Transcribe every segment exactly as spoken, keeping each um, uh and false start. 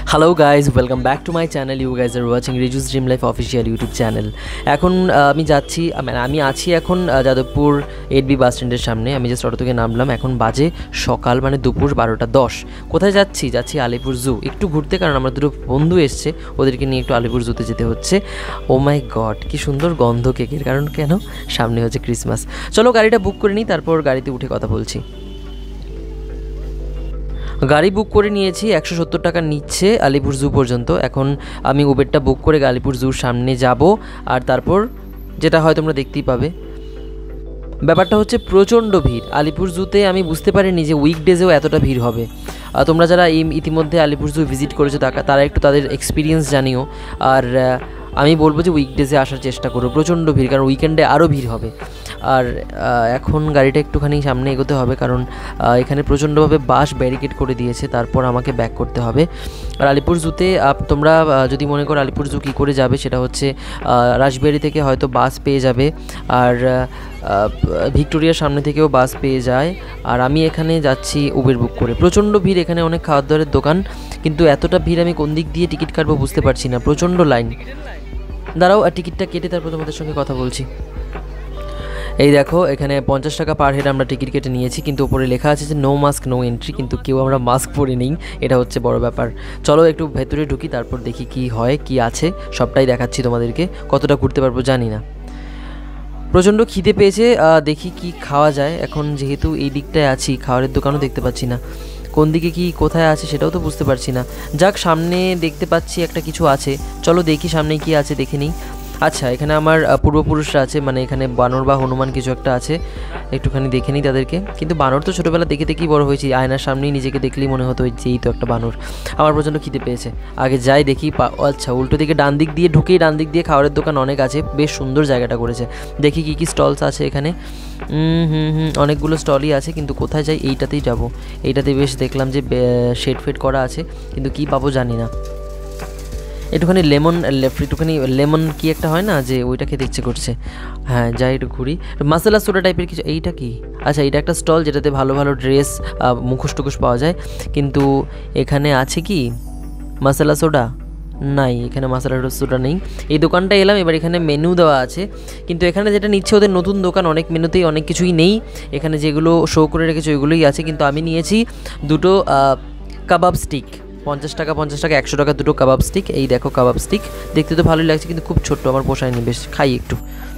Hello guys, welcome back to my channel. You guys are watching Riju's Dream Life official YouTube channel. এখন আমি যাচ্ছি মানে আমি আছি এখন যাদবপুর এইট বি বাস স্ট্যান্ডের সামনে। আমি জাস্ট অটো থেকে নামলাম। এখন বাজে সকাল মানে দুপুর বারোটা দশ। কোথায় যাচ্ছি? যাচ্ছি আলিপুর জু একটু ঘুরতে, কারণ আমার দুটো বন্ধু এসছে, ওদেরকে নিয়ে একটু আলিপুর জুতে যেতে হচ্ছে। ও মাই গড, কি সুন্দর গন্ধ কেকের, কারণ কেন সামনে হচ্ছে ক্রিসমাস। চলো গাড়িটা বুক করে নিই, তারপর গাড়িতে উঠে কথা বলছি। গাড়ি বুক করে নিয়েছি, একশো সত্তর টাকা নিচ্ছে আলিপুর জু পর্যন্ত। এখন আমি উবেরটা বুক করে আলিপুর জুর সামনে যাব, আর তারপর যেটা হয় তোমরা দেখতেই পাবে। ব্যাপারটা হচ্ছে প্রচণ্ড ভিড় আলিপুর জুতে। আমি বুঝতে পারিনি যে উইকডেজেও এতটা ভিড় হবে। তোমরা যারা এই ইতিমধ্যে আলিপুর জু ভিজিট করেছো তারা একটু তাদের এক্সপিরিয়েন্স জানিও। আর আমি বলবো যে উইকডেজে আসার চেষ্টা করো, প্রচণ্ড ভিড়, কারণ উইকেন্ডে আরও ভিড় হবে। আর এখন গাড়িটা একটুখানি সামনে এগোতে হবে, কারণ এখানে প্রচণ্ডভাবে বাস ব্যারিকেড করে দিয়েছে, তারপর আমাকে ব্যাক করতে হবে। আর আলিপুর জুতে তোমরা যদি মনে করো আলিপুর জু কী করে যাবে, সেটা হচ্ছে রাসবিহারি থেকে হয়তো বাস পেয়ে যাবে, আর ভিক্টোরিয়ার সামনে থেকেও বাস পেয়ে যায়। আর আমি এখানে যাচ্ছি উবের বুক করে। প্রচণ্ড ভিড়, এখানে অনেক খাওয়ার দাওয়ারের দোকান, কিন্তু এতটা ভিড় আমি কোন দিক দিয়ে টিকিট কাটবো বুঝতে পারছি না, প্রচণ্ড লাইন। দাঁড়াও, আর টিকিটটা কেটে তারপর তোমাদের সঙ্গে কথা বলছি। এই দেখো, এখানে পঞ্চাশ টাকা পার হেড আমরা টিকিট কেটে নিয়েছি, কিন্তু উপরে লেখা আছে যে নো মাস্ক নো এন্ট্রি, কিন্তু কেউ আমরা মাস্ক পরে নিই, এটা হচ্ছে বড় ব্যাপার। চলো একটু ভেতরে ঢুকি, তারপর দেখি কি হয় কি আছে, সবটাই দেখাচ্ছি তোমাদেরকে। কতটা ঘুরতে পারবো জানি না, প্রচণ্ড খিদে পেয়েছে, দেখি কি খাওয়া যায়। এখন যেহেতু এই দিকটায় আছি, খাবারের দোকানও দেখতে পাচ্ছি না, কোন দিকে কি কোথায় আছে সেটাও তো বুঝতে পারছি না। যাক, সামনে দেখতে পাচ্ছি একটা কিছু আছে, চলো দেখি সামনে কি আছে দেখে নিই। আচ্ছা, এখানে আমার পূর্বপুরুষরা আছে, মানে এখানে বানর বা হনুমান কিছু একটা আছে, একটুখানি দেখে নিই তাদেরকে। কিন্তু বানর তো ছোটোবেলা দেখে দেখেই বড় হয়েছি, আয়নার সামনেই নিজেকে দেখলেই মনে হতো যে এই তো একটা বানর। আমার প্রচণ্ড খিদে পেয়েছে, আগে যাই দেখি। আচ্ছা, উল্টো দিকে ডান দিক দিয়ে ঢুকেই ডান দিক দিয়ে খাবারের দোকান অনেক আছে, বেশ সুন্দর জায়গাটা করেছে। দেখি কী কী স্টলস আছে এখানে। হুম হুম হুম অনেকগুলো স্টলই আছে, কিন্তু কোথায় যাই? এইটাতেই যাব। এইটাতে বেশ দেখলাম যে শেড ফেড করা আছে, কিন্তু কী পাবো জানি না। একটুখানি লেমন একটুখানি লেমন কি একটা হয় না, যে ওইটা খেতে ইচ্ছে করছে। হ্যাঁ, যাই একটু ঘুরি। মশলা সোডা টাইপের কিছু। এইটা কি? আচ্ছা, এইটা একটা স্টল যেটাতে ভালো ভালো ড্রেস, মুখোশ টুখোশ পাওয়া যায়, কিন্তু এখানে আছে কি মশলা সোডা? নাই, এখানে মশলা সোডা নেই। এই দোকানটা এলাম, এবার এখানে মেনু দেওয়া আছে, কিন্তু এখানে যেটা নিচ্ছে ওদের নতুন দোকান, অনেক মেনুতেই অনেক কিছুই নেই। এখানে যেগুলো শো করে রেখেছে ওইগুলোই আছে, কিন্তু আমি নিয়েছি দুটো কাবাব স্টিক, পঞ্চাশ টাকা পঞ্চাশ টাকা একশো টাকা দুটো কাবাব স্টিক। এই দেখো কাবাব স্টিক, দেখতে তো ভালোই লাগছে, কিন্তু খুব ছোট্ট, আমার পোষায়নি, বেশ খাই একটু।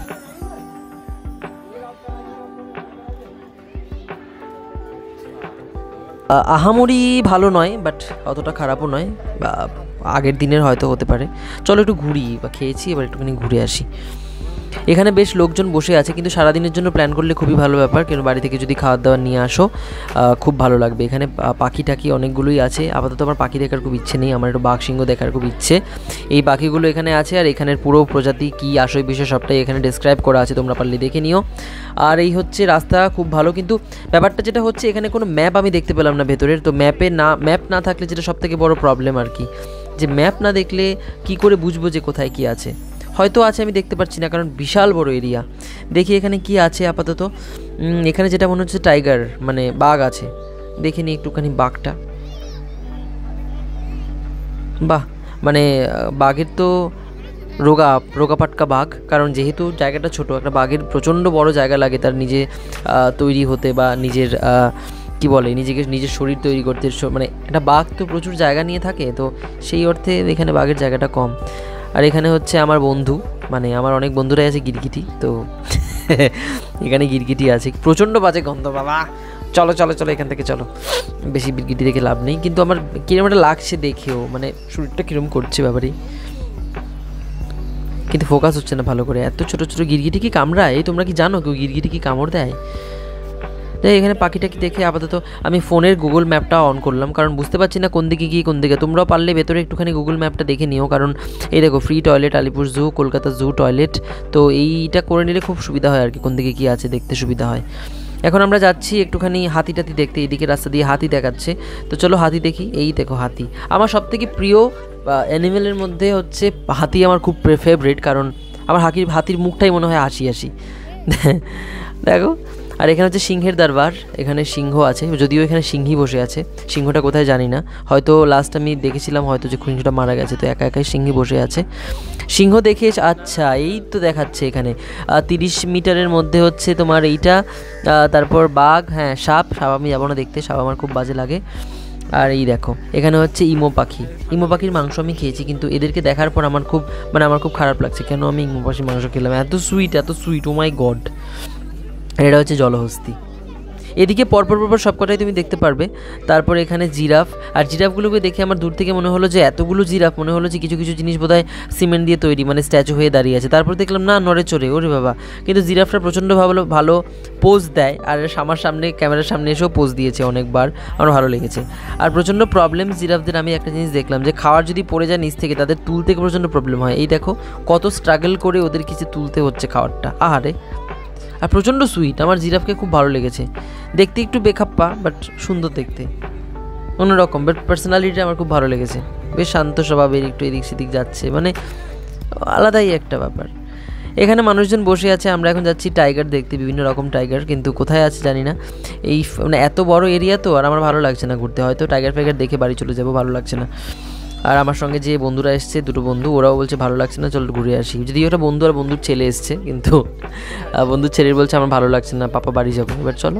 আহামরি ভালো নয়, বাট অতটা খারাপও নয়, আগের দিনের হয়তো হতে পারে। চলো একটু ঘুরি, বা খেয়েছি, এবার একটুখানি ঘুরে আসি। এখানে বেশ লোকজন বসে আছে, কিন্তু সারাদিনের জন্য প্ল্যান করলে খুবই ভালো ব্যাপার, কেন বাড়ি থেকে যদি খাবার দাবার নিয়ে আসো খুব ভালো লাগবে। এখানে পাখি টাকি অনেকগুলোই আছে। আপাতত আমার পাখি দেখার খুব ইচ্ছে নেই, আমার একটু বাঘ সিংহ দেখার খুব ইচ্ছে। এই পাখিগুলো এখানে আছে, আর এখানের পুরো প্রজাতি কী আসয় বিষয় সবটাই এখানে ডেসক্রাইব করা আছে, তোমরা পারলে দেখে নিও। আর এই হচ্ছে রাস্তা, খুব ভালো, কিন্তু ব্যাপারটা যেটা হচ্ছে এখানে কোনো ম্যাপ আমি দেখতে পেলাম না ভেতরের। তো ম্যাপে না ম্যাপ না থাকলে যেটা সবথেকে বড় প্রবলেম আর কি, যে ম্যাপ না দেখলে কি করে বুঝবো যে কোথায় কি আছে। হয়তো আছে, আমি দেখতে পাচ্ছি না, কারণ বিশাল বড় এরিয়া। দেখি এখানে কি আছে আপাতত। এখানে যেটা মনে হচ্ছে টাইগার, মানে বাঘ আছে, দেখে নিই একটুখানি বাঘটা। বাহ, মানে বাঘের তো রোগা রোগা পাটকা বাঘ, কারণ যেহেতু জায়গাটা ছোট, একটা বাঘের প্রচণ্ড বড় জায়গা লাগে তার নিজে তৈরি হতে, বা নিজের কি বলে নিজেকে নিজের শরীর তৈরি করতে। মানে একটা বাঘ তো প্রচুর জায়গা নিয়ে থাকে, তো সেই অর্থে এখানে বাঘের জায়গাটা কম। আর এখানে হচ্ছে আমার বন্ধু, মানে আমার অনেক বন্ধুরাই আছে গিরগিটি, তো এখানে গিরগিটি আছে, প্রচণ্ড বাজে গন্ধ বাবা। চলো চলো চলো এখান থেকে চলো, বেশি গিরগিটি দেখে লাভ নেই। কিন্তু আমার কিরম একটা লাগছে দেখেও, মানে শরীরটা কীরকম করছে ব্যাপারই, কিন্তু ফোকাস হচ্ছে না ভালো করে। এত ছোটো ছোটো গিরগিটি কি কামড়ায়? এই তোমরা কি জানো কেউ গিরগিটি কি কামড় দেয়? তাই এখানে পাখিটাকে দেখে আপাতত আমি ফোনের গুগল ম্যাপটা অন করলাম, কারণ বুঝতে পারছি না কোন দিকে গিয়ে কোন দিকে। তোমরাও পারলে ভেতরে একটুখানি গুগল ম্যাপটা দেখে নিও, কারণ এই দেখো free toilet Alipore zoo, Kolkata zoo toilet, তো এইটা করে নিলে খুব সুবিধা হয় আর কি, কোন দিকে কী আছে দেখতে সুবিধা হয়। এখন আমরা যাচ্ছি একটুখানি হাতি টাতি দেখতে, এইদিকে রাস্তা দিয়ে হাতি দেখাচ্ছে, তো চলো হাতি দেখি। এই দেখো হাতি, আমার সবথেকে প্রিয় অ্যানিমেলের মধ্যে হচ্ছে হাতি, আমার খুব ফেভারিট, কারণ আমার হাতির হাতির মুখটাই মনে হয় হাসি হাসি। দেখো আর এখানে হচ্ছে সিংহের দরবার, এখানে সিংহ আছে, যদিও এখানে সিংহী বসে আছে, সিংহটা কোথায় জানি না, হয়তো লাস্ট আমি দেখেছিলাম হয়তো যে সিংহটা মারা গেছে, তো একা একাই সিংহী বসে আছে। সিংহ দেখে আচ্ছা এই তো দেখাচ্ছে এখানে তিরিশ মিটারের মধ্যে হচ্ছে তোমার এইটা, তারপর বাঘ, হ্যাঁ সাপ, সাপ আমি যাবো না দেখতে, সাপ আমার খুব বাজে লাগে। আর এই দেখো এখানে হচ্ছে ইমো পাখি, ইমো পাখির মাংস আমি খেয়েছি, কিন্তু এদেরকে দেখার পর আমার খুব মানে আমার খুব খারাপ লাগছে, কেন আমি ইমো পাখির মাংস খেলাম, এত সুইট এত সুইট, ও মাই গড। এটা হচ্ছে জলহস্তি, এদিকে পরপর পরপর সবকটাই তুমি দেখতে পারবে। তারপর এখানে জিরাফ, আর জিরাফগুলোকে দেখে আমার দূর থেকে মনে হলো যে এতগুলো জিরাফ, মনে হলো যে কিছু কিছু জিনিস বোধহয় সিমেন্ট দিয়ে তৈরি, মানে স্ট্যাচু হয়ে দাঁড়িয়ে আছে। তারপর দেখলাম না নড়ে চড়ে, ওরে বাবা, কিন্তু জিরাফটা প্রচণ্ড ভালো ভালো পোজ দেয়, আর আমার সামনে ক্যামেরার সামনে এসেও পোজ দিয়েছে অনেকবার, আমার ভালো লেগেছে। আর প্রচণ্ড প্রবলেম জিরাফদের আমি একটা জিনিস দেখলাম যে খাওয়ার যদি পড়ে যায় নিচ থেকে, তাদের তুলতে প্রচণ্ড প্রবলেম হয়। এই দেখো কত স্ট্রাগল করে ওদের কিছু তুলতে হচ্ছে খাবারটা, আহারে। আর প্রচণ্ড সুইট, আমার জিরাফকে খুব ভালো লেগেছে, দেখতে একটু বেখাপ্পা বাট সুন্দর দেখতে, অন্যরকম, বাট পার্সোনালিটি আমার খুব ভালো লেগেছে, বেশ শান্ত স্বভাবের, একটু এদিক সেদিক যাচ্ছে, মানে আলাদাই একটা ব্যাপার। এখানে মানুষজন বসে আছে, আমরা এখন যাচ্ছি টাইগার দেখতে, বিভিন্ন রকম টাইগার, কিন্তু কোথায় আছে জানি না, এই মানে এত বড় এরিয়া তো, আর আমার ভালো লাগছে না ঘুরতে, হয়তো টাইগার ফাইগার দেখে বাড়ি চলে যাবো, ভালো লাগছে না। আর আমার সঙ্গে যে বন্ধুরা এসছে, দুটো বন্ধু, ওরাও বলছে ভালো লাগছে না, চল ঘুরে আসি, যদি ওটা বন্ধু আর বন্ধুর ছেলে এসছে, কিন্তু বন্ধুর ছেলের বলছে আমার ভালো লাগছে না, পাপা বাড়ি যাবো, এবার চলো।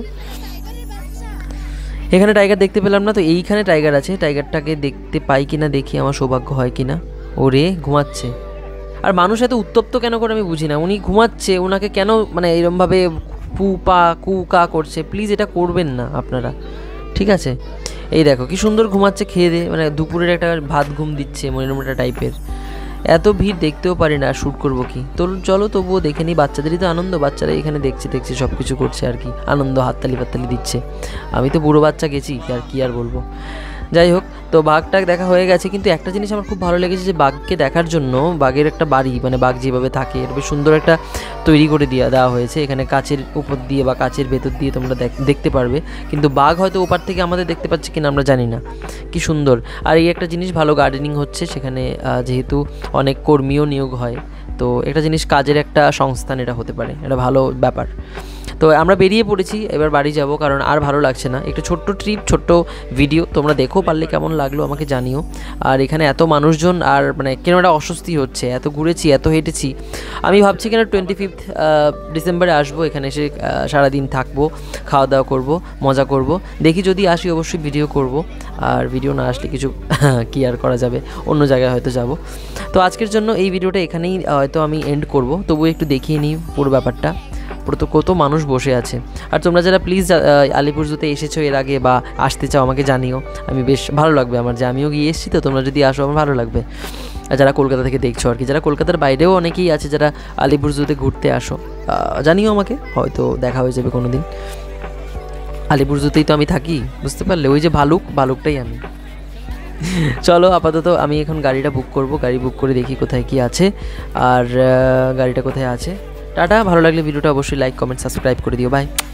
এখানে টাইগার দেখতে পেলাম না, তো এইখানে টাইগার আছে, টাইগারটাকে দেখতে পাই কিনা দেখি, আমার সৌভাগ্য হয় কিনা। ওরে ঘুমাচ্ছে, আর মানুষ এত উত্তপ্ত কেন করে আমি বুঝি না, উনি ঘুমাচ্ছে, ওনাকে কেন মানে এরমভাবে পু পা কু কা করছে, প্লিজ এটা করবেন না আপনারা, ঠিক আছে। এই দেখো কি সুন্দর ঘুমাচ্ছে খেয়ে দিয়ে, মানে দুপুরের একটা ভাত ঘুম দিচ্ছে এরকম একটা টাইপের। এত ভিড় দেখতেও পারি না, শ্যুট করবো কি, তো চলো তবুও দেখে নিই, বাচ্চাদেরই তো আনন্দ, বাচ্চারা এখানে দেখছে দেখছে সব কিছু করছে আর কি, আনন্দ, হাততালি পাততালি দিচ্ছে। আমি তো বুড়ো বাচ্চা গেছি, আর কি আর বলবো। যাই হোক, তো বাঘটাক দেখা হয়ে গেছে, কিন্তু একটা জিনিস আমার খুব ভালো লেগেছে যে বাঘকে দেখার জন্য বাঘের একটা বাড়ি, মানে বাঘ যেভাবে থাকে এর বেশ সুন্দর একটা তৈরি করে দিয়ে দেওয়া হয়েছে, এখানে কাচের উপর দিয়ে বা কাচের ভেতর দিয়ে তোমরা দেখতে পারবে, কিন্তু বাঘ হয়তো ওপার থেকে আমাদের দেখতে পাচ্ছে কিনা আমরা জানি না, কি সুন্দর। আর এই একটা জিনিস ভালো গার্ডেনিং হচ্ছে সেখানে, যেহেতু অনেক কর্মীও নিয়োগ হয়, তো একটা জিনিস কাজের একটা সংস্থান এটা হতে পারে, এটা ভালো ব্যাপার। তো আমরা বেরিয়ে পড়েছি, এবার বাড়ি যাব, কারণ আর ভালো লাগছে না। একটু ছোট্ট ট্রিপ, ছোট্ট ভিডিও, তোমরা দেখো পারলে কেমন লাগলো আমাকে জানিও। আর এখানে এত মানুষজন, আর মানে কেন একটা অস্বস্তি হচ্ছে, এত ঘুরেছি এত হেঁটেছি, আমি ভাবছি কেন টোয়েন্টি ফিফথ ডিসেম্বরে আসবো, এখানে এসে সারাদিন থাকবো, খাওয়া দাওয়া করবো, মজা করব, দেখি যদি আসি অবশ্যই ভিডিও করব, আর ভিডিও না আসলে কিছু কি আর করা যাবে, অন্য জায়গায় হয়তো যাব। তো আজকের জন্য এই ভিডিওটা এখানেই হয়তো আমি এন্ড করব, তবুও একটু দেখিয়ে নিই পুরো ব্যাপারটা, কত মানুষ বসে আছে। আর তোমরা যারা প্লিজ আলিপুর জুতে এসেছো এর আগে বা আসতে চাও আমাকে জানিও, আমি বেশ ভালো লাগবে আমার, যে আমিও গিয়ে এসেছি, তো তোমরা যদি আসো আমার ভালো লাগবে। আর যারা কলকাতা থেকে দেখছো আর কি, যারা কলকাতার বাইরেও অনেকেই আছে যারা আলিপুর জুতে ঘুরতে আসো, জানিও আমাকে, হয়তো দেখা হয়ে যাবে কোনো দিন। আলিপুর জুতেই তো আমি থাকি, বুঝতে পারলে, ওই যে ভালুক, ভালুকটাই আমি। চলো আপাতত আমি এখন গাড়িটা বুক করব, গাড়ি বুক করে দেখি কোথায় কি আছে, আর গাড়িটা কোথায় আছে। টাটা, ভালো লাগলে ভিডিওটা অবশ্যই লাইক কমেন্ট সাবস্ক্রাইব করে দিও, বাই।